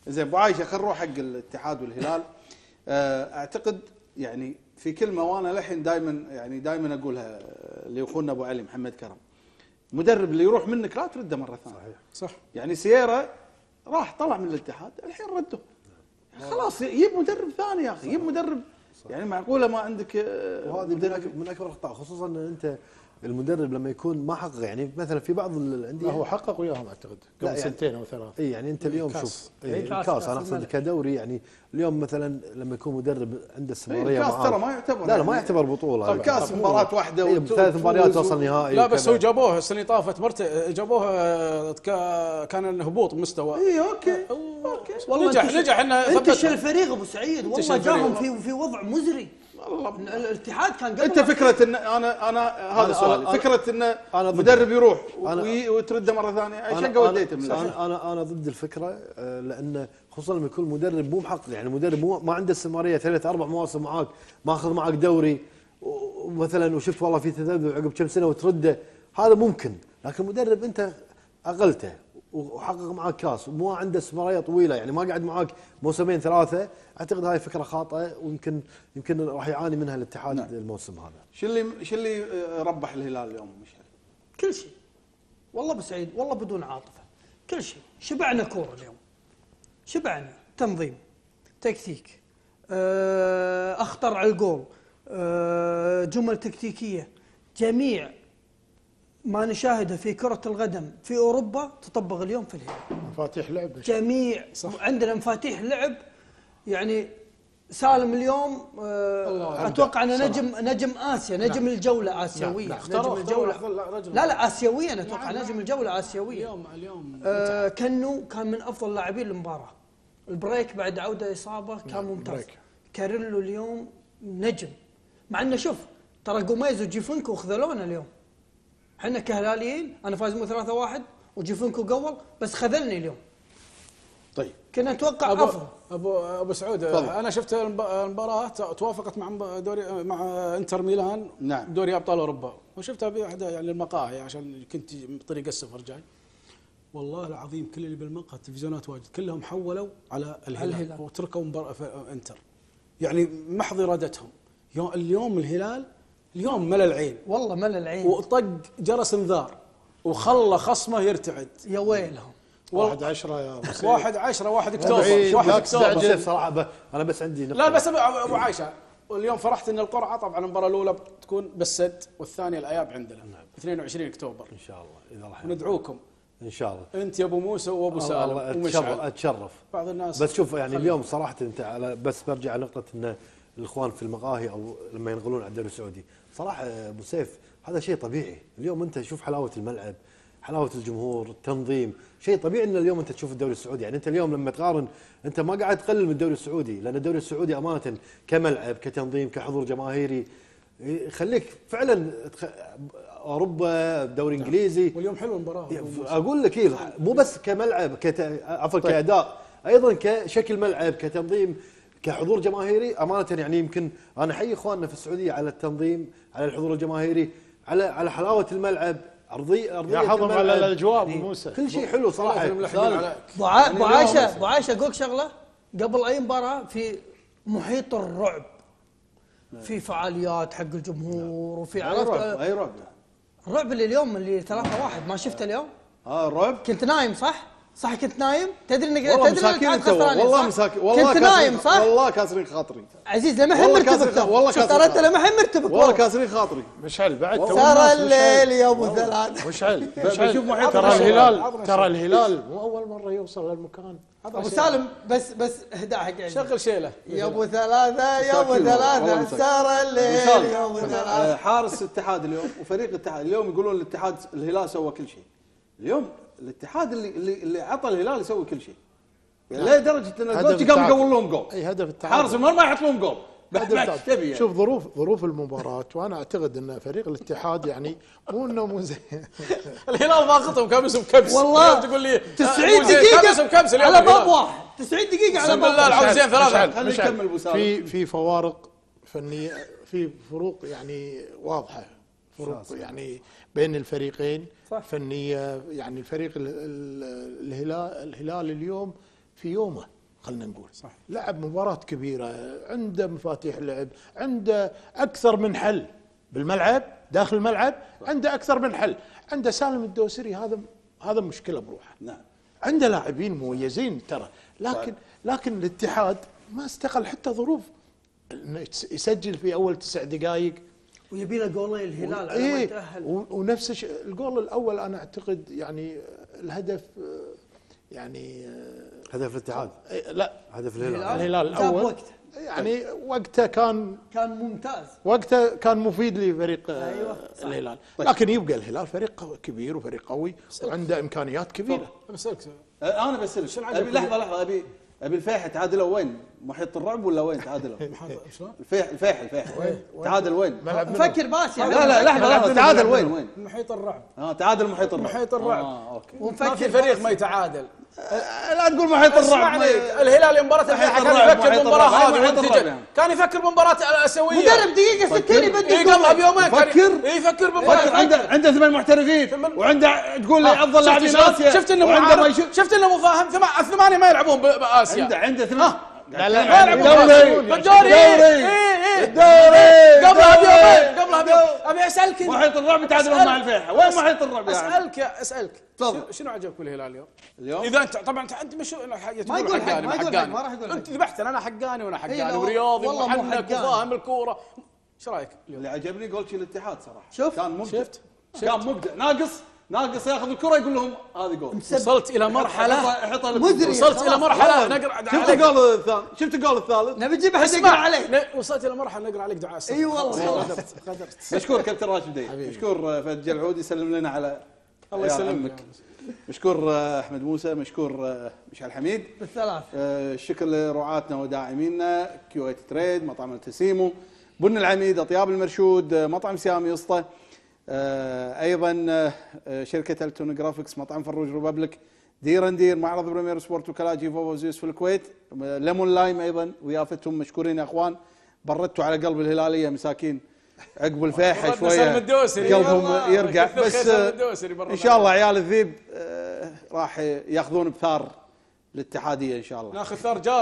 زين ابو عايشه خل نروح حق الاتحاد والهلال. اعتقد يعني في كلمه وانا للحين دائما اقولها لاخونا ابو علي محمد كرم، المدرب اللي يروح منك لا ترده مره ثانيه. صح. يعني سييرا راح طلع من الاتحاد الحين رده، خلاص يجيب مدرب ثاني يا اخي، يجيب مدرب. يعني معقوله ما عندك وهذه من اكبر الاخطاء، خصوصا ان انت المدرب لما يكون ما حقق، يعني مثلا في بعض الانديه هو حقق وياهم اعتقد قبل يعني سنتين او ثلاث. اي يعني انت اليوم شوف الكاس انا اقصد كدوري، يعني اليوم مثلا لما يكون مدرب عنده استمراريه الكاس ترى ما يعتبر، لا ما يعتبر بطوله. طب كاس مباراه واحده وثلاث مباريات وصل نهائي. لا بس هو جابوه السنه طافت جابوه كان الهبوط مستوى. اي اوكي نجح انه انت الفريق ابو سعيد والله جاهم في وضع مزري. الاتحاد كان قبل. انت فكره ان انا هذا سؤالي، فكره ان مدرب يروح وترده مره ثانيه، ايش وديته من انا ضد الفكره، لان خصوصا لما يكون مدرب مو محقق، يعني مدرب ما عنده استمراريه 3 4 مواسم معاك، ماخذ معاك دوري ومثلا وشفت والله في تذبذب عقب كم سنه وترده، هذا ممكن. لكن مدرب انت اقلته وحقق معك كاس ومو عنده استمراريه طويله، يعني ما قاعد معاك موسمين ثلاثه، اعتقد هاي فكره خاطئه ويمكن راح يعاني منها الاتحاد. نعم. الموسم هذا شو اللي ربح الهلال اليوم مشعل؟ كل شيء والله ابو سعيد، والله بدون عاطفه، كل شيء. شبعنا كوره اليوم، شبعنا تنظيم، تكتيك، اخطر على الجول، جمل تكتيكيه، جميع ما نشاهده في كرة القدم في أوروبا تطبق اليوم في الهلال. مفاتيح لعب جميع صح. عندنا مفاتيح لعب، يعني سالم اليوم أتوقع أنه نجم آسيا، نجم الجولة آسيوية. نجم الجولة لا آسيوية، أنا أتوقع نجم الجولة آسيوية. اليوم كنو كان من أفضل لاعبين المباراة. البريك بعد عودة إصابة كان ممتاز. كاريلو اليوم نجم، مع أنه شوف ترى جوميز وجيفونكو خذلونا اليوم. احنا كهلاليين انا فايز 3-1 وجيفونكو قول، بس خذلني اليوم. طيب كنا نتوقع افضل. ابو سعود انا شفت المباراه توافقت مع انتر ميلان. نعم. دوري ابطال اوروبا، وشفتها باحدى يعني المقاهي عشان كنت طريق السفر جاي. والله العظيم كل اللي بالمقهى التلفزيونات واجد كلهم حولوا على الهلال وتركوا مباراه انتر، يعني محض ارادتهم. اليوم الهلال اليوم ملى العين، والله ملى العين، وطق جرس انذار وخلى خصمه يرتعد. يا ويلهم. 1/10 يا ابو سعيد. 1/10 1 اكتوبر 1 اكتوبر صراحه. انا بس عندي لا بس ابو عايشه، واليوم فرحت ان القرعه طبعا المباراه الاولى بتكون بالسد والثانيه الاياب عندنا 22 اكتوبر ان شاء الله اذا راح ندعوكم ان شاء الله. انت يا ابو موسى وابو سالم ومشعل. اتشرف. بعض الناس بس شوف يعني اليوم صراحه انت بس برجع على نقطه ان الاخوان في المقاهي او لما ينقلون على الدوري السعودي، صراحه ابو سيف هذا شيء طبيعي. اليوم انت شوف حلاوه الملعب، حلاوه الجمهور، التنظيم، شيء طبيعي ان اليوم انت تشوف الدوري السعودي. يعني انت اليوم لما تقارن انت ما قاعد تقلل من الدوري السعودي، لان الدوري السعودي امانه كملعب كتنظيم كحضور جماهيري يخليك فعلا اوروبا دوري انجليزي. واليوم حلو المباراه اقول لك مو بس كملعب عفوا كاداء، ايضا كشكل ملعب كتنظيم كحضور جماهيري. امانه يعني يمكن انا احيي اخواننا في السعوديه على التنظيم، على الحضور الجماهيري، على حلاوه الملعب، ارضيه يحافظون على الاجواء موسى، كل شيء حلو صراحه. ابو عايشه اقول شغله، قبل اي مباراه في محيط الرعب، في فعاليات حق الجمهور وفي اي رعب. الرعب اللي اليوم اللي 3-1 ما شفته اليوم. الرعب. كنت نايم صح كنت نايم. تدري انك مساكين انت والله مساكين والله كنت نايم صح؟ والله كاسرين خاطري عزيز لما حد مرتبك والله ترى انت لما حد مرتبك والله كاسرين خاطري. مشعل بعد ترى الليل يا ابو ثلاث. مشعل شوف محيط ترى الهلال مو اول مره يوصل للمكان. ابو سالم بس اهداء حق شغل شيله يا ابو ثلاثه يا ابو ثلاثه ترى الليل يا ابو ثلاثه. حارس الاتحاد اليوم وفريق الاتحاد اليوم يقولون الاتحاد الهلال سوى كل شيء. اليوم الاتحاد اللي عطى الهلال يسوي كل شيء، يعني لا درجه ان الجول قام يقول لهم جول. اي هدف التعادل، حارس المرمى يحط لهم جول. يعني. شوف ظروف المباراه، وانا اعتقد ان فريق الاتحاد يعني مو زين. الهلال ضاغطهم كابس بكبس والله. تقول لي 90 دقيقه على باب واحد، 90 دقيقه على باب واحد. عاوزين ثلاثه. خلينا نكمل ابو سالم. في فوارق فنيه، في فروق يعني واضحه، فروق يعني بين الفريقين. صح. فنيه. يعني فريق الهلال اليوم في يومه، خلينا نقول صح. لعب مباراة كبيرة، عنده مفاتيح لعب، عنده أكثر من حل بالملعب، داخل الملعب عنده أكثر من حل. عنده سالم الدوسري، هذا مشكلة بروحه. نعم. عنده لاعبين مميزين ترى، لكن الاتحاد ما استغل حتى ظروف إنه يسجل في أول 9 دقائق ويبي له جولين الهلال على ما يتأهل. ونفس الشيء الجول الأول أنا أعتقد يعني الهدف يعني هدف الاتحاد، لا هدف الهلال. الهلال الأول يعني وقته كان ممتاز، وقته كان مفيد لفريق أيوة الهلال. لكن يبقى الهلال فريق كبير وفريق قوي وعنده إمكانيات كبيرة. بسألك انا بسألك ابي لحظه ابي الفيحة تعادلوا وين؟ محيط الرعب ولا وين تعادلوا؟ شلون؟ الفيحة تعادل وين؟ مفكر باسي. لا لحظه تعادل وين؟ محيط الرعب. تعادل محيط الرعب. محيط الرعب. اوكي. ما في فريق ما يتعادل. لا تقول محيط الرعب. الهلال مباراة الفيحة كان يفكر بالمباراة هذه، كان يفكر بمباراة الآسيوية. مدرب دقيقة 60 يبدل قبلها بيومين يفكر بمباراة. عنده 8 محترفين وعنده تقول لي افضل لاعبين اسيا. شفت انه مو فاهم 8 ما يلعبون باسيا. عنده 8 لا بالدوري قبلها بيومين ابي اسالك محيط الرعب تعادلون مع الفيحة. وين محيط الرعب يعني؟ اسالك شنو عجبك بالهلال اليوم؟ اذا انت طبعا انت مش ما يقول حقاني، ما راح يقول انت ذبحت انا حقاني وانا حقاني ورياضي ومحنك وفاهم الكوره. ايش رايك اليوم؟ اللي عجبني جول الاتحاد صراحه. شوف كان مبدع. كان مبدع. ناقص ياخذ الكره يقول لهم هذه جول. وصلت الى مرحله مزري. وصلت الى مرحله نقرا. شفت الجول الثاني؟ شفت الجول الثالث؟ نبي نجيب احد يقرا عليه. وصلت الى مرحله نقرا عليك دعاء. اي والله قدرت. مشكور كابتن راشد دي. مشكور فهد جلعود يسلم لنا على الله يسلمك. مشكور احمد موسى. مشكور مشعل حميد بالثلاث. الشكر لرعاتنا وداعمينا كويت تريد، مطعم التسيمو، بن العميد، اطياب المرشود، مطعم سيام يسطى، ايضا شركه التون جرافيكس، مطعم فروج ريبابليك، دير معرض بريمير سبورت، وكلاجي فوفو زيوس في الكويت، ليمون لايم ايضا ويافتهم. مشكورين يا اخوان، بردتوا على قلب الهلاليه مساكين عقب الفيحة شويه قلبهم يرجع. بس ان شاء الله عيال الذيب راح ياخذون بثار الاتحاديه ان شاء الله. ناخذ ثار